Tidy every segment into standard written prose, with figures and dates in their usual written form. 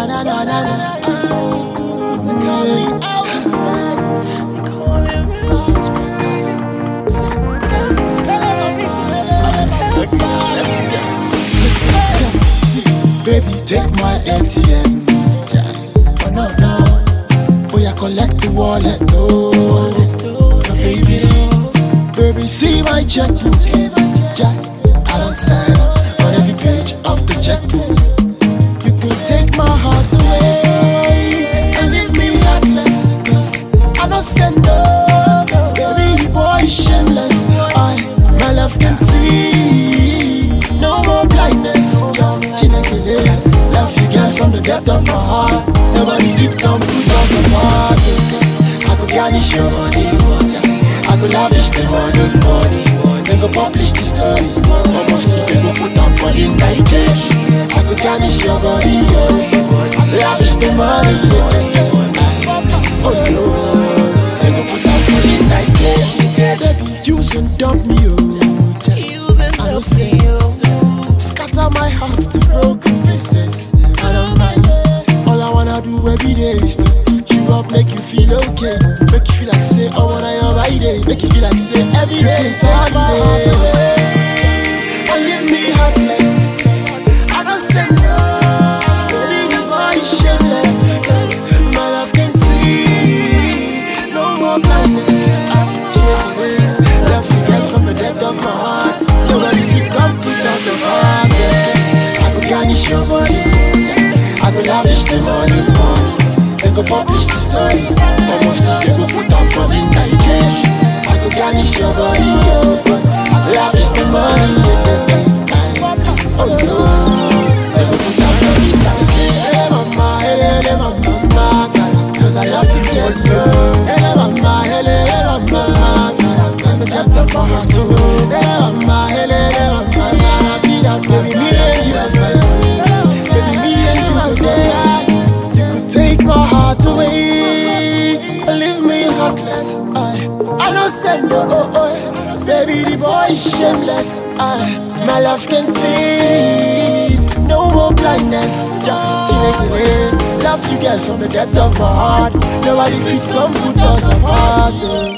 na na na na. They call me Elvis Ray. They call him Elvis Ray. Baby, take my ATM. Oh no no, boy I collect the wallet. Oh, baby, see my checkbook. Jack, I don't sign on every page of the checkbook. You could take my heart away and leave me heartless. 'Cause I don't send no, baby, the boy is shameless. My love can see, no more blindness. Love you, girl, from the depth of my heart. Nobody fit come put us apart. I could garnish your body, I could lavish the money. Then go publish the stories. Almost you can go put on for the night. I could garnish your body, I could lavish the money. Oh no, then go put on for the night. Baby, use and dump me, I don't say scatter my heart to broken pieces. I don't mind. All I wanna do every day is to touch you up, make you feel okay. Make you feel like say, oh, when I am by day. Make you feel like say, every day, say every day. And leave me heartless. I don't say no. Baby, the boy is shameless. 'Cause my love can see, no more blindness. Love you, girl, from the depth of my heart. Nobody can come put us apart. I could garnish your body, I could lavish the money. Then go publish the story. Almost you can go put on for the night. I could garnish your body, I could lavish the money. Oh no, then go put on for the night. Hey mama, hey mama, 'cause I love you, girl. Hey mama, hey mama, from the depth of my heart. Hey mama, hey mama, baby, me and you, baby, me and you are there. You could take my heart away and leave me heartless. I don't say no, baby, the boy is shameless. My love can see, no more blindness. Love you, girl, from the depth of my heart. Nobody fit come put us apart.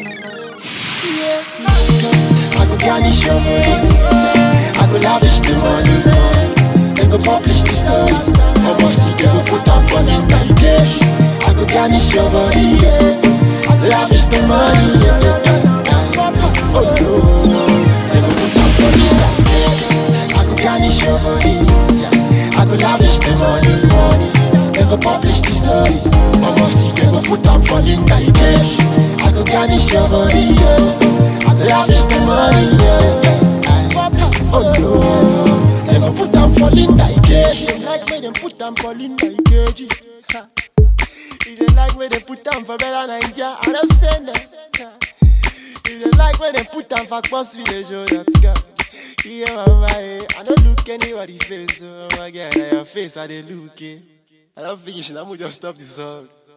I could garnish your body, I could lavish the money. Then go publish the story. Almost you can go put on for the night. I could garnish your body, I could lavish the money. Oh no, then go put on for the night. I could garnish your body, I could lavish the money. Then go publish the story. Almost you can go put on for the night. I could garnish your body, I could lavish the money. Oh no, they gon' put them for Linda Ikeji. They like where they put them for Linda Ikeji. They like where they put them for Bella Ninja. I don't send them. They like where they put them for Boss Village. Oh, that's good. Yeah, mama, I don't look anybody face. Oh my God, your face, I they look. I don't finish. I'm gonna just stop the song.